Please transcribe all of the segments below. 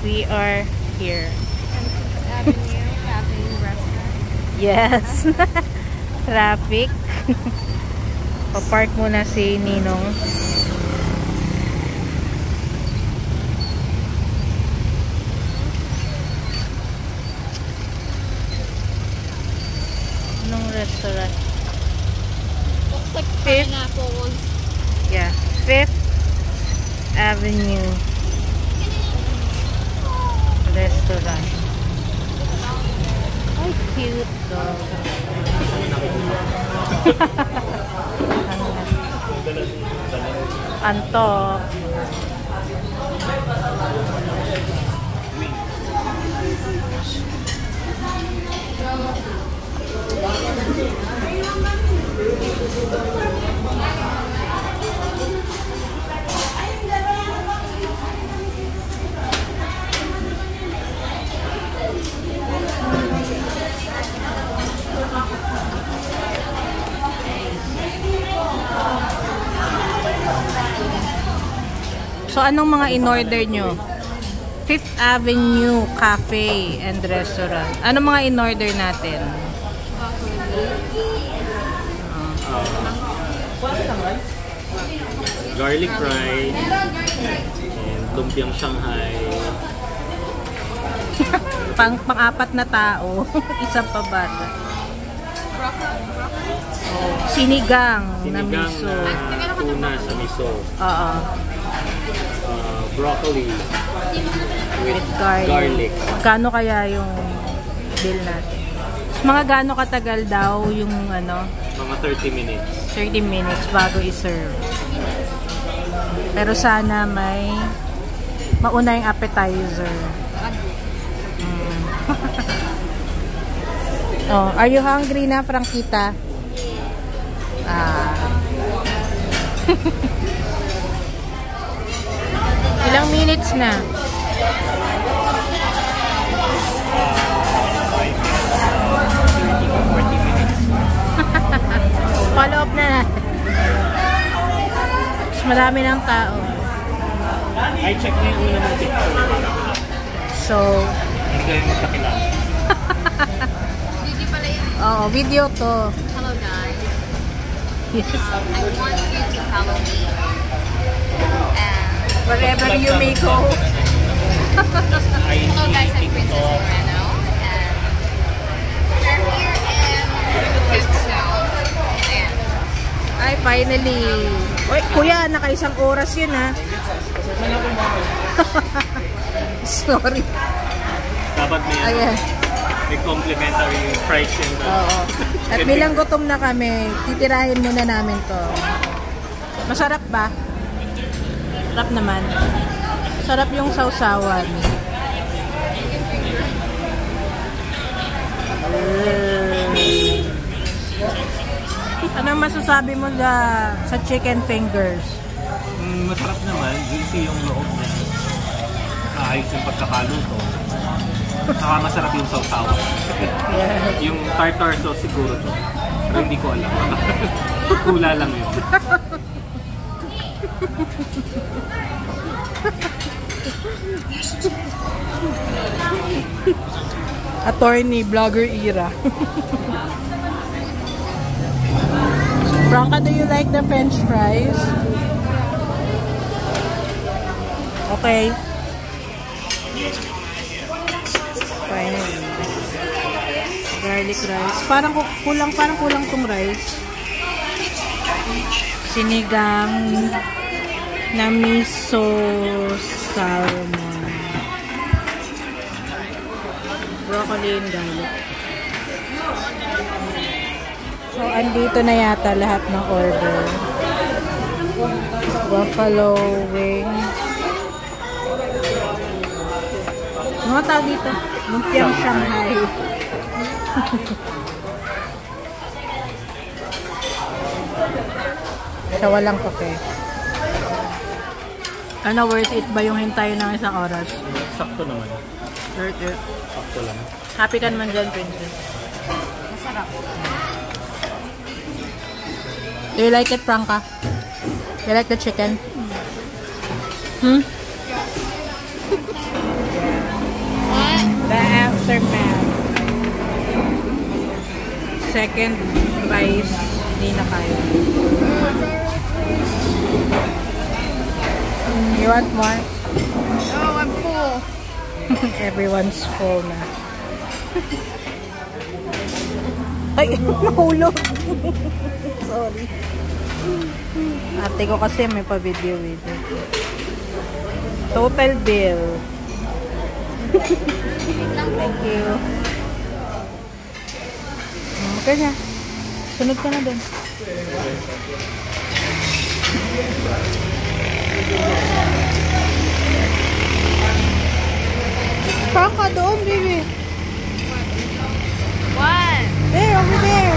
we are here. Avenue, having restaurant. Yes. Traffic. Pa-park muna si Ninong. Anong restaurant? Looks like Fifth. pineapples. Yeah, Fifth Avenue Restaurant. Ay, cute dog. Antok. So, anong mga in-order nyo? Fifth Avenue Cafe and Restaurant. Anong mga in-order natin? Garlic fries and lumpiang Shanghai. Pang-apat na tao. Isang pa bata. Oh, sinigang na miso. Na tuna sa miso. Oo. Broccoli With garlic. Magkano kaya yung bill natin? Mga gaano katagal daw yung ano? Mga 30 minutes. 30 minutes bago i-serve. Pero sana may mauna yung appetizer. Oh, are you hungry na, Frankita? Ilang minutes na? 40 minutes. Follow up na natin. Mas marami ng tao. I check na yung una ng picture. So, hindi kayo magkakilala. Hindi pala yun. oo, video to. Hello guys. Yes. I want you to follow me. And Wherever you may go. hello guys, I'm Princess Moreno. And we're here in Quezon. And Ay, finally. Uy, kuya, naka-isang oras yun, ha? Sorry. Dapat Ayan. may complimentary fries yun. Oo. At bilang gutom na kami, titirahin muna namin to. Masarap ba? Sarap naman. Sarap yung sausawan. Ano masasabi mo sa chicken fingers? Masarap naman. Juicy yung loob niya. Ayos yung pagkakaluto. Saka masarap yung sausawan. Yeah. Yung tartar sauce siguro to. Pero hindi ko alam. Kula lang yun. Attorney, vlogger era. Franca, do you like the French fries? Okay. Finally. Garlic rice. Parang kulang tong rice. Sinigang na miso salmon. Broccoli and garlic. So, andito na yata lahat ng order. Buffalo wings. Ano tawag dito? Lumpiang Shanghai. Siya walang kape. Ano, worth it ba yung hintayin ng isang oras? Sakto naman. Worth it. Sakto lang. Happy ka naman dyan, Princess. masarap. Do you like it, Franca? Do you like the chicken? Hmm? The aftermath. Second prize, hindi na kayo. You want more? No, I'm full. Everyone's full na. Ay, mahulog. Sorry. Ate ko kasi may pa-video. Total bill. Thank you. Okay na. Sunod ka na dun. Saan ka doon, baby? What? There, over there.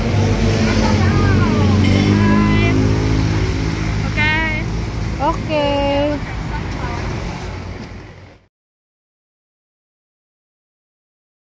Okay. Okay.